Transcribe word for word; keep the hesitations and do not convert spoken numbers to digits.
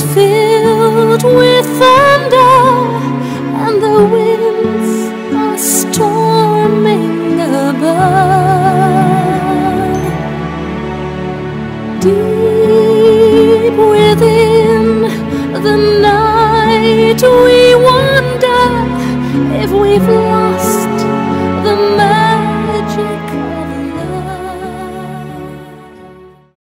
filled with thunder, and the winds are storming above. Deep within the night we wonder if we've lost the magic